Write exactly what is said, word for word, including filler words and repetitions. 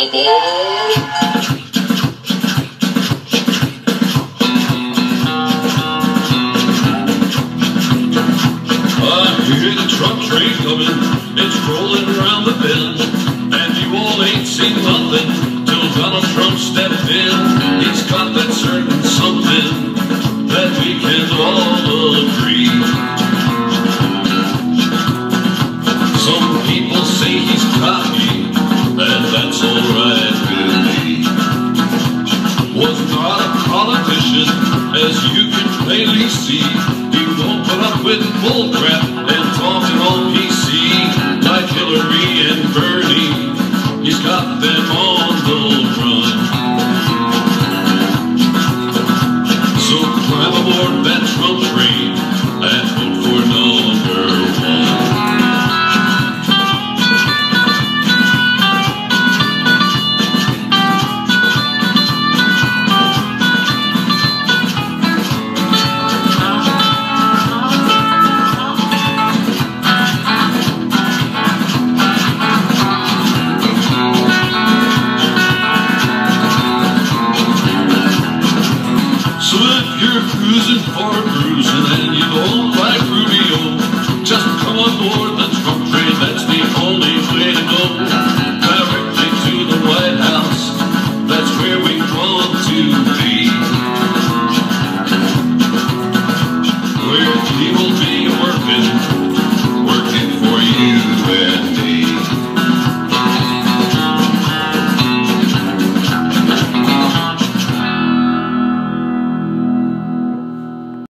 hear the truck train coming, it's rolling around the bend, and you all ain't seen nothing till Donald Trump stepped in. He's got that certain something that we can all agree. Some people say he's cocky, and that's alright with me. Was not a politician, as you can plainly see. He won't put up with bullcrap and talking all P C like Hillary and Bernie. He's got them on the run. So climb aboard that Trump train and vote for number one. Cruising for cruising and you don't like Rubio, just come on board the Trump train, that's the only way to go. Directly to the White House, that's where we want to be. Where he will be working